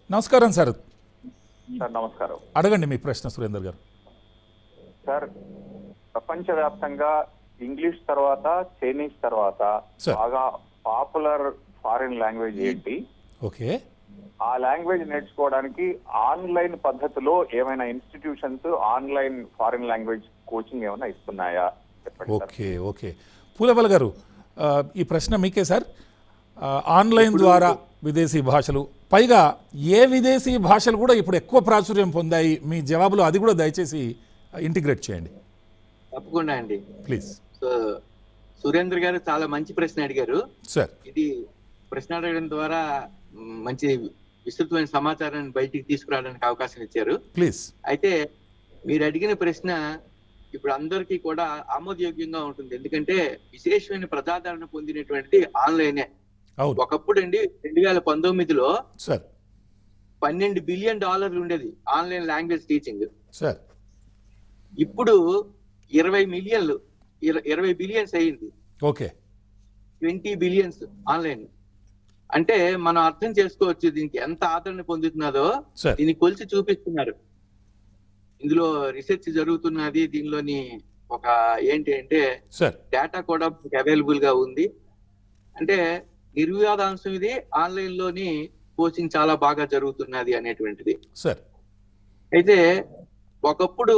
నమస్కారం sir. Sir నమస్కారం. అడగండి మీ ప్రశ్న సురేందర్ గారు. సార్, ప్రపంచవ్యాప్తంగా ఇంగ్లీష్ తర్వాత చైనీస్ తర్వాత బాగా పాపులర్ ఫారిన్ లాంగ్వేజ్ ఏంటి? ఓకే. ఆ లాంగ్వేజ్ నేర్చుకోవడానికి ఆన్లైన్ పద్ధతిలో ఏమైనా institutions online foreign language coaching ఏమైనా ఇస్తున్నాయా? ఓకే ఓకే పూలపల్లి గారు, ఈ ప్రశ్న మీకే సార్. ఆన్లైన్ ద్వారా విదేశీ భాషలు, పైగా ఏ విదేశీ భాషలు కూడా ఇప్పుడు ఎక్కువ ప్రాచుర్యం పొందాయి? మీ జవాబులో అది కూడా దయచేసి ఇంటిగ్రేట్ చేయండి. తప్పకుండా అండి, ప్లీజ్. సో సురేంద్ర గారు చాలా మంచి ప్రశ్న అడిగారు సార్. ఇది ప్రశ్న అడగడం ద్వారా మంచి విస్తృతమైన సమాచారాన్ని బయటికి తీసుకురావడానికి అవకాశం ఇచ్చారు. ప్లీజ్. అయితే మీరు అడిగిన ప్రశ్న ఇప్పుడు అందరికీ కూడా ఆమోదయోగ్యంగా ఉంటుంది. ఎందుకంటే విశేషమైన ప్రజాదరణ పొందినటువంటిది ఆన్లైనే. ఒకప్పుడు అండి 2019లో సార్ $12 బిలియన్ ఉండేది ఆన్లైన్ లాంగ్వేజ్ టీచింగ్. సార్ ఇప్పుడు 20 బిలియన్స్ అయింది. ఓకే. 20 బిలియన్స్ ఆన్లైన్ అంటే మనం అర్థం చేసుకోవచ్చు దీనికి ఎంత ఆదరణ పొందుతున్నదో. దీన్ని కొలిచి చూపిస్తున్నారు. ఇందులో రీసెర్చ్ జరుగుతున్నది. దీనిలోని ఒక ఏంటి అంటే డేటా కూడా అవైలబుల్ గా ఉంది. అంటే నిర్వివాదాంశం ఇది. ఆన్లైన్ లోని కోచింగ్ చాలా బాగా జరుగుతున్నది అనేటువంటిది. అయితే ఒకప్పుడు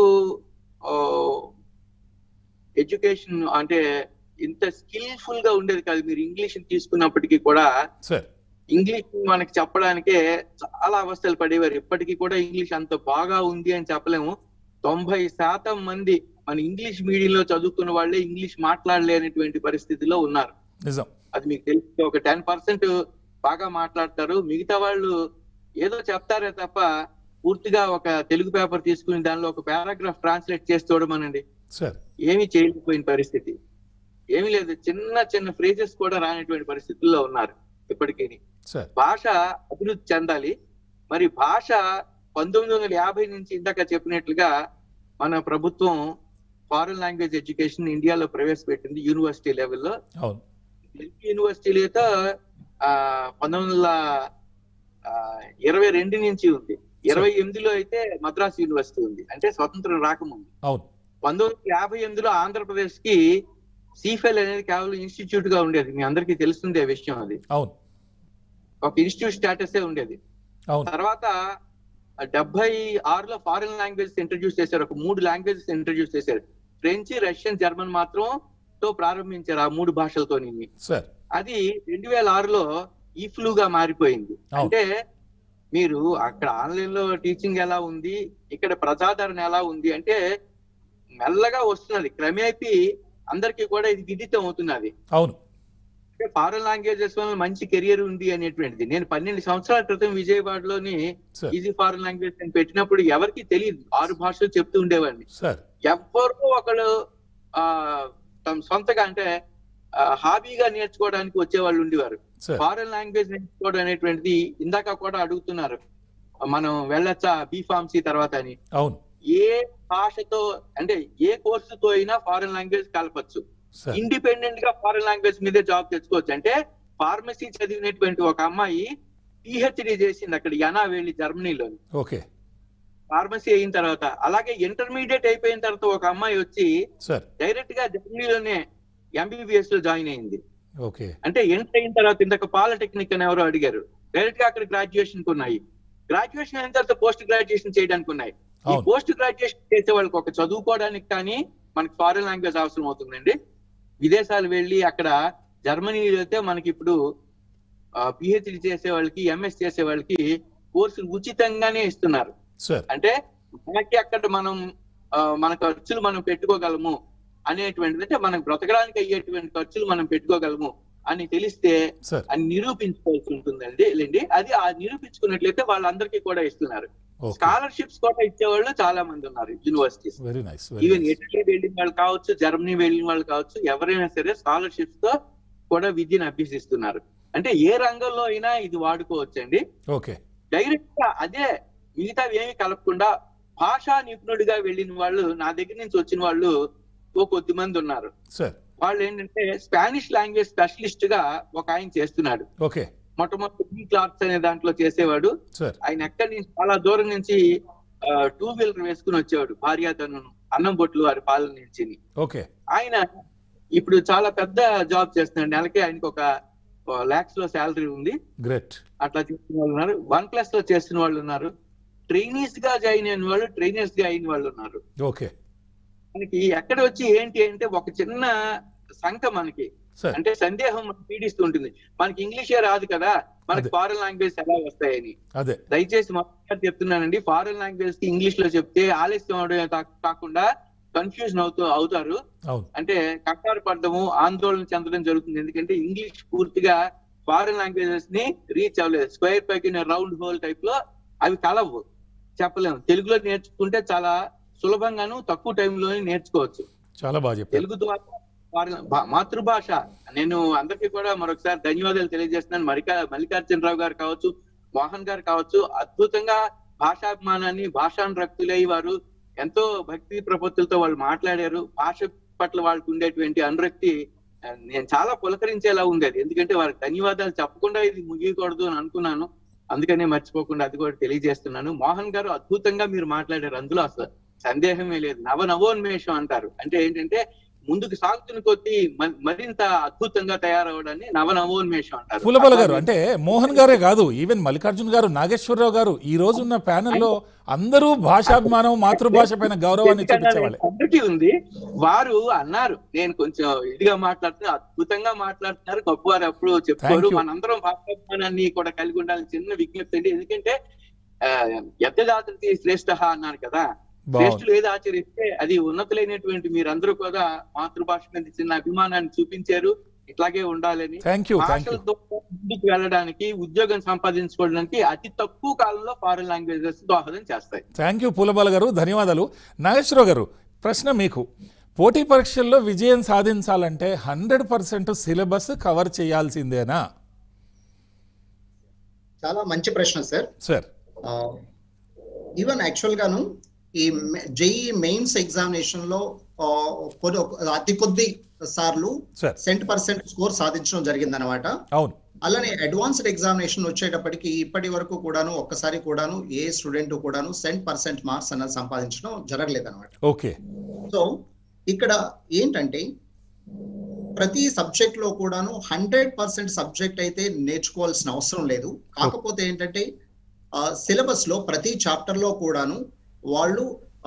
ఎడ్యుకేషన్ అంటే ఇంత స్కిల్ఫుల్ గా ఉండేది కాదు. మీరు ఇంగ్లీష్ తీసుకున్నప్పటికీ కూడా ఇంగ్లీష్ మనకి చెప్పడానికే చాలా అవస్థలు పడేవారు. ఇప్పటికీ కూడా ఇంగ్లీష్ అంత బాగా ఉంది అని చెప్పలేము. 90% మంది మన ఇంగ్లీష్ మీడియంలో చదువుకున్న వాళ్ళే ఇంగ్లీష్ మాట్లాడలేనటువంటి పరిస్థితిలో ఉన్నారు. అది మీకు తెలిసి ఒక 10% బాగా మాట్లాడతారు. మిగతా వాళ్ళు ఏదో చెప్తారే తప్ప పూర్తిగా ఒక తెలుగు పేపర్ తీసుకుని దానిలో ఒక పారాగ్రాఫ్ ట్రాన్స్లేట్ చేసి చూడమనండి, ఏమీ చేయలేకపోయిన పరిస్థితి. ఏమీ లేదు. చిన్న చిన్న ఫ్రేజెస్ కూడా రానటువంటి పరిస్థితుల్లో ఉన్నారు ఇప్పటికీ. భాష అభివృద్ధి చెందాలి. మరి భాష 1950 నుంచి ఇందాక చెప్పినట్లుగా మన ప్రభుత్వం ఫారెన్ లాంగ్వేజ్ ఎడ్యుకేషన్ ఇండియాలో ప్రవేశపెట్టింది యూనివర్సిటీ లెవెల్లో. ఢిల్లీ యూనివర్సిటీలో 1922 నుంచి ఉంది. 28లో అయితే మద్రాస్ యూనివర్సిటీ ఉంది. అంటే స్వతంత్రం రాకముందు. 1958లో ఆంధ్రప్రదేశ్ కి సిఫెల్ అనేది కేవలం ఇన్స్టిట్యూట్ గా ఉండేది. మీ అందరికీ తెలుస్తుంది విషయం. అది ఒక ఇన్స్టిట్యూట్ స్టేటస్ ఉండేది. తర్వాత 76లో ఫారిన్ లాంగ్వేజెస్ ఇంట్రడ్యూస్ చేశారు. ఒక 3 లాంగ్వేజెస్ ఇంట్రడ్యూస్ చేశారు. ఫ్రెంచ్, రష్యన్, జర్మన్ మాత్రం తో ప్రారంభించారు. ఆ 3 భాషలతో. అది 2006లో ఈఫ్లూగా మారిపోయింది. అంటే మీరు అక్కడ ఆన్లైన్ లో టీచింగ్ ఎలా ఉంది, ఇక్కడ ప్రజాదరణ ఎలా ఉంది అంటే మెల్లగా వస్తున్నది. క్రమేపీ అందరికీ కూడా ఇది విదితం అవుతున్నది. ఫారెన్ లాంగ్వేజెస్ వల్ల మంచి కెరియర్ ఉంది అనేటువంటిది. నేను 12 సంవత్సరాల క్రితం విజయవాడలోని ఈజీ ఫారెన్ లాంగ్వేజ్ అని పెట్టినప్పుడు ఎవరికి తెలియదు. 6 భాషలు చెప్తూ ఉండేవాడిని. ఎవ్వరూ ఒకళ్ళు తమ సొంతగా అంటే హాబీగా నేర్చుకోవడానికి వచ్చేవాళ్ళు ఉండేవారు. ఫారెన్ లాంగ్వేజ్ నేర్చుకోవడం అనేటువంటిది ఇందాక కూడా అడుగుతున్నారు, మనం వెళ్ళొచ్చా బీఫార్మసీ తర్వాత అని. ఏ భాషతో అంటే ఏ కోర్సుతో అయినా ఫారెన్ లాంగ్వేజ్ కలపచ్చు. ఇండిపెండెంట్ గా ఫారెన్ లాంగ్వేజ్ మీదే జాబ్ తెచ్చుకోవచ్చు. అంటే ఫార్మసీ చదివినటువంటి ఒక అమ్మాయి పిహెచ్డి చేసింది అక్కడ యనా వెళ్ళి జర్మనీలో ఫార్మసీ అయిన తర్వాత. అలాగే ఇంటర్మీడియట్ అయిపోయిన తర్వాత ఒక అమ్మాయి వచ్చి డైరెక్ట్ గా జర్మనీలోనే ఎంబీబీఎస్ లో జాయిన్ అయింది. అంటే ఎంటర్ అయిన తర్వాత ఇందాక పాలిటెక్నిక్ అని ఎవరో అడిగారు. డైరెక్ట్ గా అక్కడ గ్రాడ్యుయేషన్ ఉన్నాయి. గ్రాడ్యుయేషన్ అయిన తర్వాత పోస్ట్ గ్రాడ్యుయేషన్ చేయడానికి ఉన్నాయి. ఈ పోస్ట్ గ్రాడ్యుయేషన్ చేసే వాళ్ళకి ఒక చదువుకోవడానికి కానీ మనకి ఫారెన్ లాంగ్వేజ్ అవసరం అవుతుందండి. విదేశాలు వెళ్ళి అక్కడ జర్మనీలో అయితే మనకి ఇప్పుడు పిహెచ్డి చేసే వాళ్ళకి, ఎంఎస్ చేసే వాళ్ళకి కోర్సులు ఉచితంగానే ఇస్తున్నారు. అంటే మనకి అక్కడ మన ఖర్చులు మనం పెట్టుకోగలము అనేటువంటిది, అంటే మనకు బ్రతకడానికి అయ్యేటువంటి ఖర్చులు మనం పెట్టుకోగలము అని తెలిస్తే అని నిరూపించుకోవాల్సి ఉంటుందండి. అది ఆ నిరూపించుకున్నట్లయితే వాళ్ళందరికీ కూడా ఇస్తున్నారు. స్కాలర్షిప్స్ కూడా ఇచ్చేవాళ్ళు చాలా మంది ఉన్నారు యూనివర్సిటీస్. ఈవెన్ ఇటలీ వెళ్ళిన వాళ్ళు కావచ్చు, జర్మనీ వెళ్ళిన వాళ్ళు కావచ్చు, ఎవరైనా సరే స్కాలర్షిప్స్ తో కూడా విద్యను అభ్యసిస్తున్నారు. అంటే ఏ రంగంలో అయినా ఇది వాడుకోవచ్చండి. డైరెక్ట్ గా అదే మిగతా ఏమి కలపకుండా భాషా నిపుణుడిగా వెళ్ళిన వాళ్ళు నా దగ్గర నుంచి వచ్చిన వాళ్ళు కొద్ది మంది ఉన్నారు. వాళ్ళు ఏంటంటే స్పానిష్ లాంగ్వేజ్ స్పెషలిస్ట్ గా ఒక ఆయన చేస్తున్నాడు. మొట్టమొదటి క్లార్క్స్ అనే దాంట్లో చేసేవాడు. ఆయన ఎక్కడి నుంచి చాలా దూరం నుంచి 2 వీలర్ వేసుకుని వచ్చేవాడు భార్యాతను అన్నం బొట్లు వారి పాలన నుంచి. ఆయన ఇప్పుడు చాలా పెద్ద జాబ్ చేస్తున్నాడు. నెలకి ఆయనకి ఒక lakhs లో శాలరీ ఉంది. అట్లా చేస్తున్న వాళ్ళు ఉన్నారు, 1+ లో చేస్తున్న వాళ్ళు ఉన్నారు, ట్రైనీస్ గా జాయిన్ అయిన వాళ్ళు, ట్రైనర్స్ గా అయిన వాళ్ళు ఉన్నారు. మనకి ఎక్కడ వచ్చి ఏంటి అంటే ఒక చిన్న సంఖ మనకి అంటే సందేహం పీడిస్తూ ఉంటుంది. మనకి ఇంగ్లీషే రాదు కదా, మనకి ఫారెన్ లాంగ్వేజ్ ఎలా వస్తాయని. దయచేసి మొత్తం చెప్తున్నానండి, ఫారెన్ లాంగ్వేజ్ కి ఇంగ్లీష్ లో చెప్తే ఆలస్యం అవడం కాకుండా కన్ఫ్యూజన్ అవుతారు. అంటే కంగారు పడడము, ఆందోళన చెందడం జరుగుతుంది. ఎందుకంటే ఇంగ్లీష్ పూర్తిగా ఫారెన్ లాంగ్వేజెస్ ని రీచ్ అవ్వలేదు. Square peg in round hole type లో అవి కలవు, చెప్పలేము. తెలుగులో నేర్చుకుంటే చాలా సులభంగాను తక్కువ టైంలోనే నేర్చుకోవచ్చు. చాలా బాగా చెప్పారు. తెలుగు ద్వారా మాతృభాష. నేను అందరికీ కూడా మరొకసారి ధన్యవాదాలు తెలియజేస్తున్నాను. మల్లికార్జునరావు గారు కావచ్చు, మోహన్ గారు కావచ్చు, అద్భుతంగా భాషాభిమానాన్ని, భాషానురక్తులై వారు ఎంతో భక్తి ప్రపత్తులతో వాళ్ళు మాట్లాడారు. భాష పట్ల వాళ్ళకు ఉండేటువంటి అనురక్తి నేను చాలా పులకరించేలా ఉండేది. ఎందుకంటే వారికి ధన్యవాదాలు చెప్పకుండా ఇది ముగియకూడదు అని అనుకున్నాను. అందుకనే మర్చిపోకుండా అది కూడా తెలియజేస్తున్నాను. మోహన్ గారు అద్భుతంగా మీరు మాట్లాడారు, అందులో అసలు సందేహమే లేదు. నవోన్మేషం అంటారు. అంటే ఏంటంటే ముందుకు సాగుతున్న కొద్దీ మరింత అద్భుతంగా తయారవడాన్ని నవోన్మేషం అంటారు. పులబల గారు అంటే మోహన్ గారే కాదు, ఈవెన్ మల్లికార్జున గారు, నాగేశ్వరరావు గారు, ఈ రోజున్న ప్యానెల్లో అందరూ భాషాభిమానం, మాతృభాష పైన గౌరవాన్ని చూపించేవాళ్ళు ఉంది. వారు అన్నారు, నేను కొంచెం ఇదిగా మాట్లాడుతున్నా, అద్భుతంగా మాట్లాడుతున్నారు, గొప్పవారు ఎప్పుడు చెప్పుకోరు. మనందరం భాషాభిమానాన్ని కూడా కలిగి ఉండాలని చిన్న విజ్ఞప్తి అండి. ఎందుకంటే యజ్ఞదాతృతి శ్రేష్ఠ అన్నారు కదా, శ్రేష్ఠులు ఏది ఆచరిస్తే అది ఉన్నతులైనటువంటి మీరందరూ కూడా మాతృభాష మీద చిన్న అభిమానాన్ని చూపించారు. ఇట్లాగే ఉండాలని, భాషలతో ముందుకు వెళ్ళడానికి, ఉద్యోగం సంపాదించుకోవడానికి అతి తక్కువ కాలంలో ఫారెన్ లాంగ్వేజెస్ దోహదం చేస్తాయి. థ్యాంక్ యూ పూలబాల గారు, ధన్యవాదాలు. నాగేశ్వరరావు గారు, ప్రశ్న మీకు. పోటీ పరీక్షల్లో విజయం సాధించాలంటే 100% సిలబస్ కవర్ చేయాల్సిందేనా? చాలా మంచి ప్రశ్న సార్. ఈవెన్ యాక్చువల్ గాను ఈ జేఈ మెయిన్స్ ఎగ్జామినేషన్ లో అతి కొద్ది సార్లు 100% స్కోర్ సాధించడం జరిగింది అనమాట. అలానే అడ్వాన్స్డ్ ఎగ్జామినేషన్ వచ్చేటప్పటికి ఇప్పటి వరకు కూడాను ఒక్కసారి కూడాను ఏ స్టూడెంట్ కూడాను 100% మార్క్స్ అన్నది సంపాదించడం జరగలేదు అనమాట. సో ఇక్కడ ఏంటంటే ప్రతి సబ్జెక్ట్ లో కూడాను 100% సబ్జెక్ట్ అయితే నేర్చుకోవాల్సిన అవసరం లేదు. కాకపోతే ఏంటంటే సిలబస్ లో ప్రతి చాప్టర్ లో కూడాను వాళ్ళు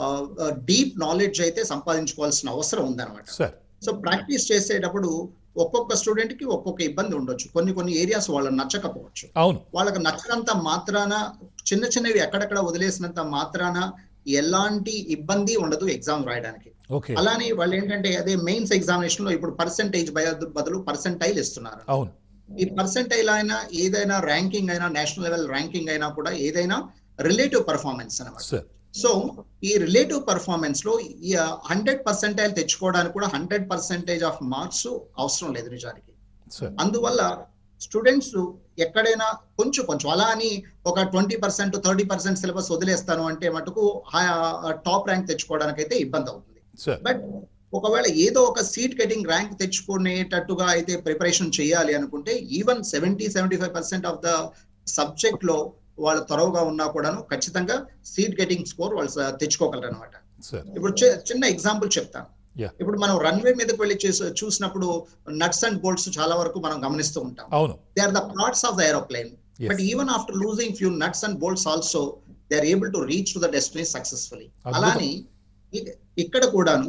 డీప్ నాలెడ్జ్ అయితే సంపాదించుకోవాల్సిన అవసరం ఉందన్నమాట. సో ప్రాక్టీస్ చేసేటప్పుడు ఒక్కొక్క స్టూడెంట్ కి ఒక్కొక్క ఇబ్బంది ఉండొచ్చు. కొన్ని ఏరియాస్ వాళ్ళకి నచ్చకపోవచ్చు. వాళ్ళకి నచ్చినంత మాత్రాన, చిన్న చిన్నవి ఎక్కడెక్కడ వదిలేసినంత మాత్రాన ఎలాంటి ఇబ్బంది ఉండదు ఎగ్జామ్ రాయడానికి. అలానే వాళ్ళు ఏంటంటే అదే మెయిన్స్ ఎగ్జామినేషన్ లో ఇప్పుడు పర్సెంటేజ్ బదులు పర్సెంటైల్ ఇస్తున్నారు. ఈ పర్సెంటైల్ అయినా, ఏదైనా ర్యాంకింగ్ అయినా, నేషనల్ లెవెల్ ర్యాంకింగ్ అయినా కూడా ఏదైనా రిలేటివ్ పర్ఫార్మెన్స్ అన్నమాట. సో ఈ రిలేటివ్ పర్ఫార్మెన్స్ లో ఈ 100% తెచ్చుకోవడానికి కూడా 100% ఆఫ్ మార్క్స్ అవసరం లేదు నిజానికి. అందువల్ల స్టూడెంట్స్ ఎక్కడైనా కొంచెం అలా అని ఒక 20% 30% సిలబస్ వదిలేస్తాను అంటే మటుకు టాప్ ర్యాంక్ తెచ్చుకోవడానికి అయితే ఇబ్బంది అవుతుంది. బట్ ఒకవేళ ఏదో ఒక సీట్ గెటింగ్ ర్యాంక్ తెచ్చుకునేటట్టుగా అయితే ప్రిపరేషన్ చేయాలి అనుకుంటే ఈవెన్ 70-75% ఆఫ్ ద సబ్జెక్ట్ లో వాళ్ళు త్వరగా ఉన్నా కూడాను ఖచ్చితంగా సీట్ గెటింగ్ స్కోర్ వాళ్ళు తెచ్చుకోగలరు అనమాట. ఇప్పుడు చిన్న ఎగ్జాంపుల్ చెప్తాను. ఇప్పుడు మనం రన్వే మీదకి వెళ్ళి చూసినప్పుడు నట్స్ అండ్ బోల్ట్స్ చాలా వరకు మనం గమనిస్తూ ఉంటాం. They are the parts of the aeroplane. But even after losing few nuts and bolts also they are able to reach to the destiny successfully. అలానే ఇక్కడ కూడాను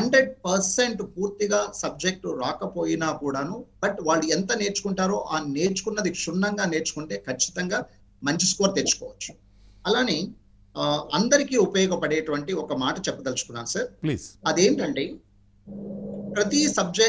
100% పూర్తిగా సబ్జెక్టు రాకపోయినా కూడాను బట్ వాళ్ళు ఎంత నేర్చుకుంటారో ఆ నేర్చుకున్నది క్షుణ్ణంగా నేర్చుకుంటే ఖచ్చితంగా మంచి స్కోర్ తెచ్చుకోవచ్చు. అలానే అందరికీ ఉపయోగపడేటువంటి ఒక మాట చెప్పదలుచుకున్నాను సార్. అదేంటంటే ప్రతి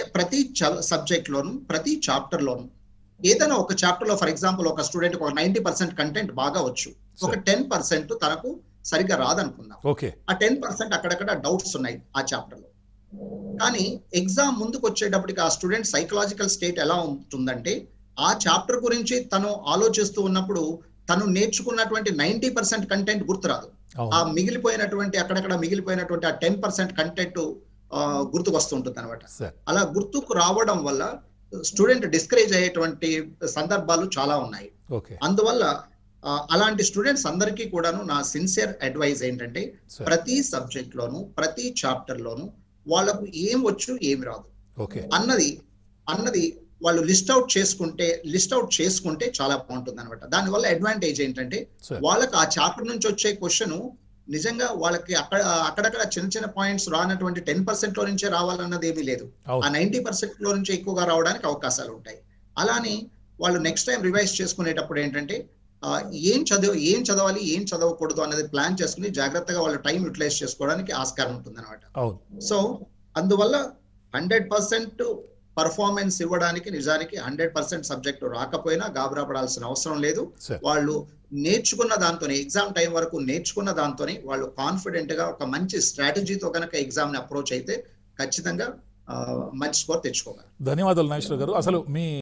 సబ్జెక్ట్ లోను, ప్రతి చాప్టర్ లోను ఏదైనా ఒక చాప్టర్ లో ఫర్ ఎగ్జాంపుల్ ఒక స్టూడెంట్ ఒక 90% కంటెంట్ బాగా వచ్చు, ఒక 10% తనకు సరిగ్గా రాదనుకుందాం. ఆ 10% అక్కడక్కడ డౌట్స్ ఉన్నాయి ఆ చాప్టర్ లో. కానీ ఎగ్జామ్ ముందుకు వచ్చేటప్పటికి ఆ స్టూడెంట్ సైకలాజికల్ స్టేట్ ఎలా ఉంటుందంటే ఆ చాప్టర్ గురించి తను ఆలోచిస్తూ ఉన్నప్పుడు తను నేర్చుకున్నటువంటి 90% కంటెంట్ గుర్తురాదు. ఆ మిగిలిపోయినటువంటి అక్కడక్కడ మిగిలిపోయినటువంటి ఆ 10% కంటెంట్ గుర్తుకు వస్తుంటుంది అనమాట. అలా గుర్తుకు రావడం వల్ల స్టూడెంట్ డిస్కరేజ్ అయ్యేటువంటి సందర్భాలు చాలా ఉన్నాయి. అందువల్ల అలాంటి స్టూడెంట్స్ అందరికీ కూడాను నా సిన్సియర్ అడ్వైజ్ ఏంటంటే ప్రతి సబ్జెక్ట్ లోను ప్రతి చాప్టర్ లోను వాళ్ళకు ఏం వచ్చు ఏమి రాదు అన్నది వాళ్ళు లిస్ట్ అవుట్ చేసుకుంటే చాలా బాగుంటుంది అనమాట. దానివల్ల అడ్వాంటేజ్ ఏంటంటే వాళ్ళకి ఆ చాప్టర్ నుంచి వచ్చే క్వశ్చన్ నిజంగా వాళ్ళకి అక్కడక్కడ చిన్న పాయింట్స్ రానటువంటి 10% లో నుంచే రావాలన్నది ఏమీ లేదు. ఆ 90% లో నుంచి ఎక్కువగా రావడానికి అవకాశాలు ఉంటాయి. అలానే వాళ్ళు నెక్స్ట్ టైం రివైజ్ చేసుకునేటప్పుడు ఏంటంటే ఏం చదవాలి ఏం చదవకూడదు అన్నది ప్లాన్ చేసుకుని జాగ్రత్తగా వాళ్ళు టైం యూటిలైజ్ చేసుకోవడానికి ఆస్కారం ఉంటుంది అనమాట. సో అందువల్ల 100% పర్ఫార్మెన్స్ ఇవ్వడానికి నిజానికి 100% సబ్జెక్టు రాకపోయినా గాబరా పడాల్సిన అవసరం లేదు. వాళ్ళు నేర్చుకున్న దాంతోనే ఎగ్జామ్ టైం వరకు నేర్చుకున్న దాంతోనే వాళ్ళు కాన్ఫిడెంట్ గా ఒక మంచి స్ట్రాటజీతో కనుక ఎగ్జామ్ ని అప్రోచ్ అయితే ఖచ్చితంగా మంచి స్కోర్ తెచ్చుకోగలరు. ధన్యవాదాలు నాగేశ్వర గారు. అసలు మీ